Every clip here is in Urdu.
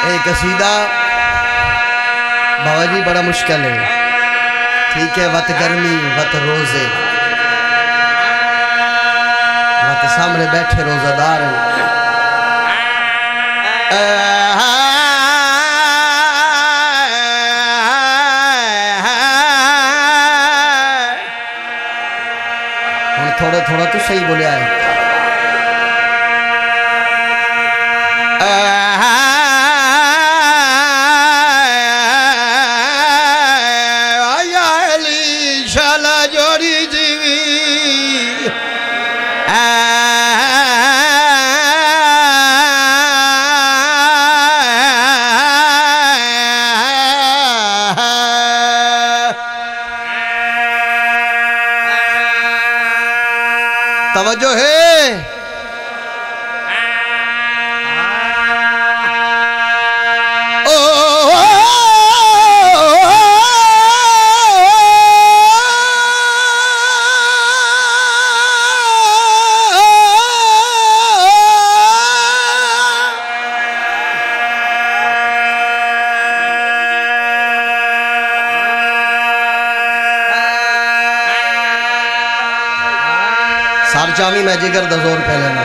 ایک قصیدہ بابا جی بڑا مشکل ہے، ٹھیک ہے، وقت گرمی وقت روزے، وقت سامنے بیٹھے روزہ دار ہیں، تھوڑا تھوڑا تو صحیح بولیا ہے، توجہ ہے سار چامی میں جگر دا زور پہ لینا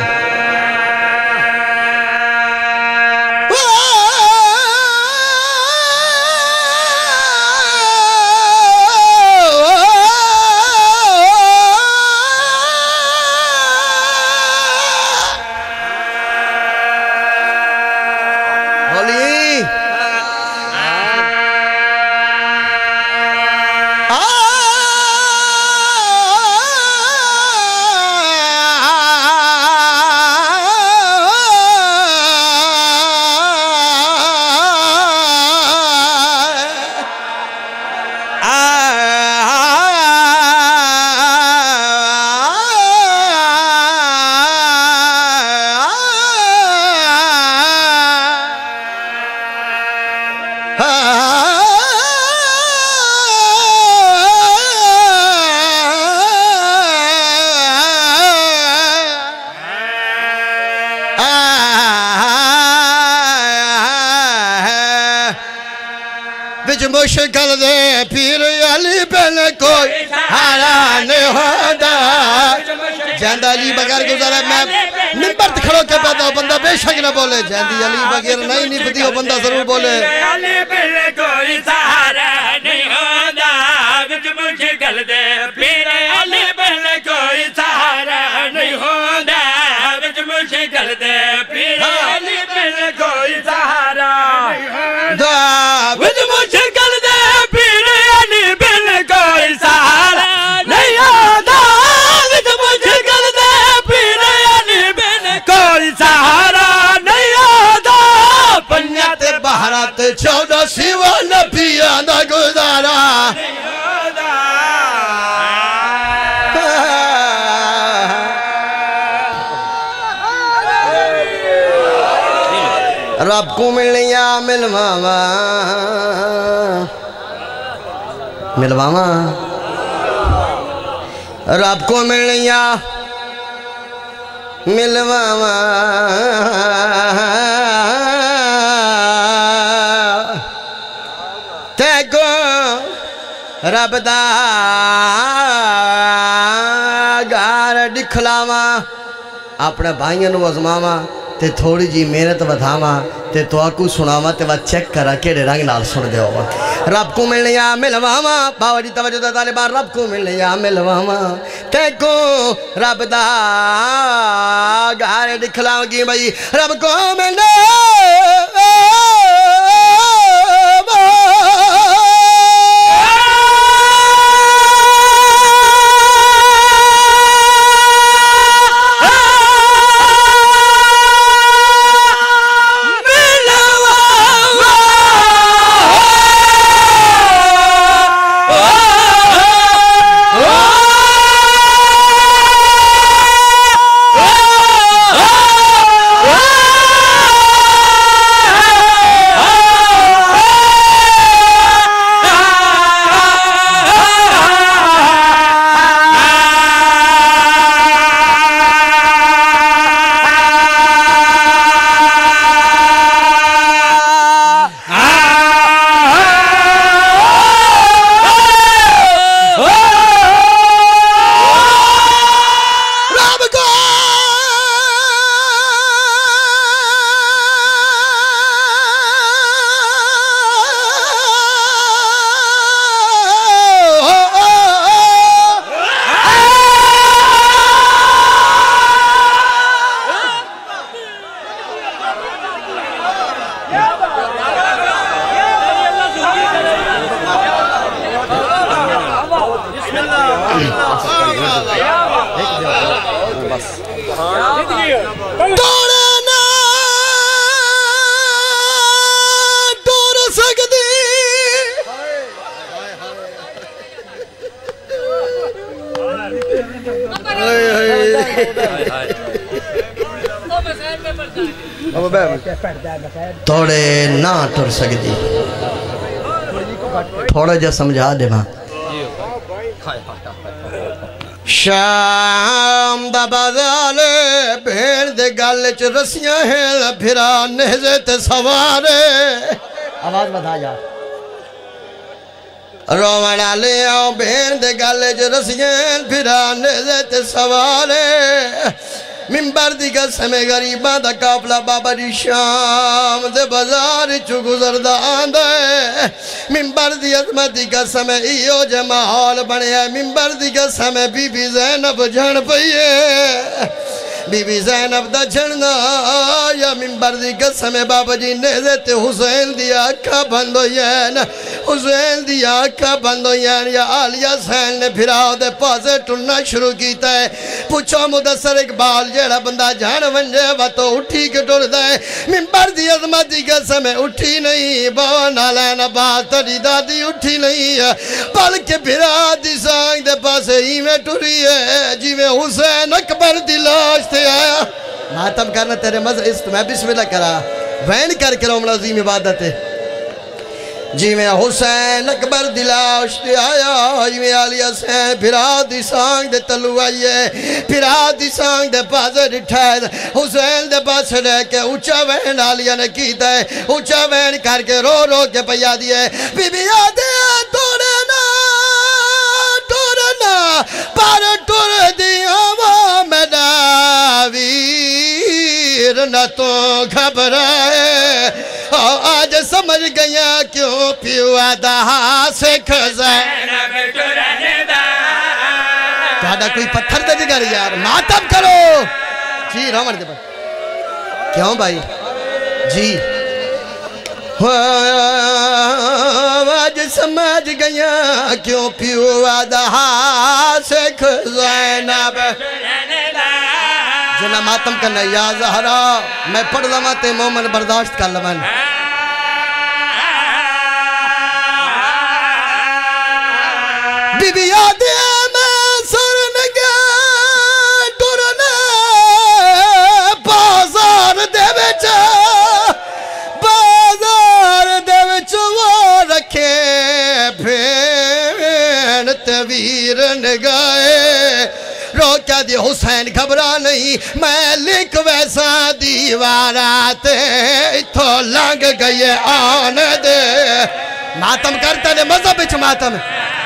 وچ مشکل دے پیر علی بن کوئی حالا نہیں ہوتا جہندہ علی بغیر گزارا میں ممبر کھڑو کے پیدا ہو بندہ بے شک نہ بولے جہندی علی بغیر نہیں پتی ہو بندہ ضرور بولے علی بن کوئی سہارا نہیں ہوتا وچ مشکل دے پیر علی بن کوئی سہارا نہیں ہوتا وچ مشکل دے پیر علی بن کوئی سہارا نہیں ہوتا وچ مشکل دے پیر علی بن کوئی سہارا نہیں ہوتا وچ مشکل دے پیر علی بن کوئی سہارا نہیں ہوتا پنجات بہرات 14 سیوا نبیاں دا گزارا رب کو ملیا ملواما ملواما رب کو ملیا ملواما تے کو رب دا گار دکھلاوا اپنے بھائیوں نو ازماوا تے تھوڑی جی محنت ودھاوا تے تو آکو سناوا تے وہ چیک کرا کیڑے رنگ نال سن دے ہوا رب کو ملیا ملواما باوا جی توجہ دا طالبان رب کو ملیا ملواما تے کو رب دا گھر دکھلاو گی بھائی رب کو ملیا توڑے نہ توڑ سکدی توڑے نہ ٹر سکدی تھوڑا جا سمجھا دے ماں شام دا بازالے بھیڑ دے گالے چ رسیاں ہیں پھرا نہزے تے سوارے آواز بتا جا رومڑا لے آؤ بھیڑ دے گالے چ رسیاں پھرا نہزے تے سوارے منبر دی قسم غریباں دا قافلہ بابا دی شام دے بازار چو گزردہ آندے منبر دی عظمت دی قسم ایو جے ماحول بنے منبر دی قسم بی بی زینب جھن پئیے بی بی زینب دا جھننا یا منبر دی قسم بابا جی نیزے تے حسین دی آنکھا بند ہوئین حسین دی آنکھا بند ہوئین یا آلیہ حسین نے پھراؤ دے پاسے ٹھلنا شروع کیتا ہے پوچھو مدثر اقبال جیڑا بندہ جھان ونجے وہ تو اٹھی کے ٹھل دے منبر دی عظمت دی قسم اٹھی نہیں باوا نالین بات تری دادی اٹھی نہیں پل کے پھرا دی سانگ دے پاسے ہی میں ٹھری ہے جی میں حسین اکبر دی لاش آیا ماتم کرنا تیرے مزہ میں بسم اللہ کرا وین کر کے روم عظیم عبادت ہے جی میں حسین اکبر دلاش تے آیا جی میں علی حسین پھرا دی سانگ دے تلو آئیے پھرا دی سانگ دے پاسے ڈٹھائے حسین دے پاسے رہ کے اچھا وین علیہ نے کیتا ہے اچھا وین کر کے رو رو کے پیا دیئے بی بی آدھے توڑے نا پر ٹر دیا وہ میرا ویر نہ تو گھبرائے آج سمجھ گیا کیوں پیو آدھا سکھ زینب ٹرنے دا تو کوئی پتھر دے دیگر یار ماتم کرو جی رامن دے پر کیوں بھائی جی آج سمجھ گیا کیوں پیو آدھا سکھ زینب جنہ ماتم کرنا یا زہرا میں پڑھ لماتے مومن برداشت کر لمن بی بی آدھے میں سرن گیا ٹرنے بازار دے بچا وہ رکھے پھین تویر نگائے رو کیا دی حسین گھبرا نہیں میں لکھ ویسا دیوارات اتھو لنگ گئے آن دے ماتم کرتا نے مذہب اچھ ماتم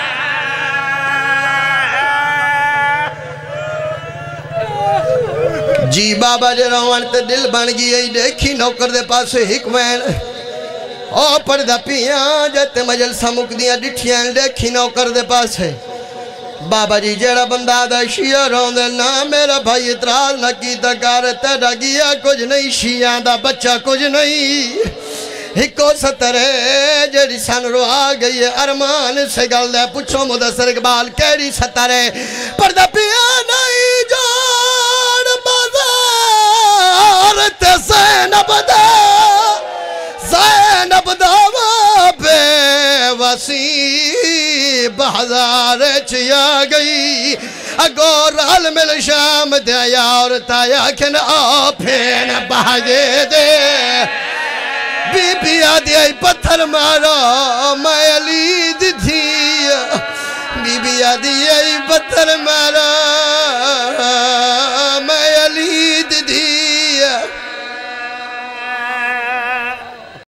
جی بابا جے روان تے دل بن گئی دیکھی نوکر دے پاسے حکمین او پردہ پیاں جتے مجلسہ مکدیاں ڈٹھیاں دیکھی نوکر دے پاس ہے بابا جی جیڑا بندہ دا شیعہ رون دے نا میرا بھائی اتراز نہ کی تکار تیڑا گیا کچھ نہیں شیعہ دا بچہ کچھ نہیں ہکو سترے جیڑی سن رو آ گئی ارمان سے گل دے پوچھو مدثر اقبال کیڑی سترے پردہ پیاں نہیں جوڑ بازار تے زینب دا زینب دعویٰ بے وسیع بہزار چیا گئی اگو رال مل شام دیا اور تایا کن آپین بہجے دے بی بی آدھی آئی پتھر مارا میں علی دی تھی بی بی آدھی آئی پتھر مارا